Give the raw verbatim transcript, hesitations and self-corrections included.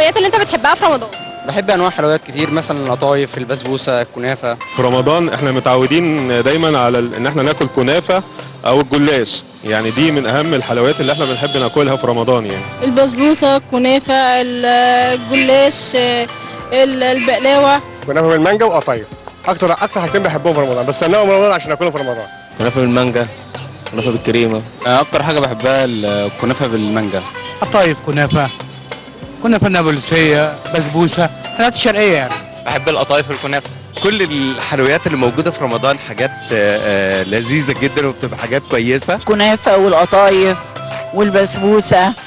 الحلويات اللي انت بتحبها في رمضان؟ بحب انواع حلويات كتير، مثلا القطايف، البسبوسه، الكنافه. في رمضان احنا متعودين دايما على ال- ان احنا ناكل كنافه او الجلاش، يعني دي من اهم الحلويات اللي احنا بنحب ناكلها في رمضان يعني. البسبوسه، الكنافه، الجلاش، ال- البقلاوه. كنافه بالمانجا وقطايف، اكتر اكتر حاجتين بحبهم في رمضان، بس استناهم رمضان عشان اكلهم في رمضان. كنافه بالمانجا، كنافه بالكريمه. اكتر حاجه بحبها الكنافه بالمانجا. قطايف، كنافه، كنافه نابلسيه، بسبوسه، حاجات شرقيه يعني. بحب القطايف والكنافه. كل الحلويات اللي موجوده في رمضان حاجات لذيذه جدا وبتبقى حاجات كويسه. الكنافه والقطايف والبسبوسه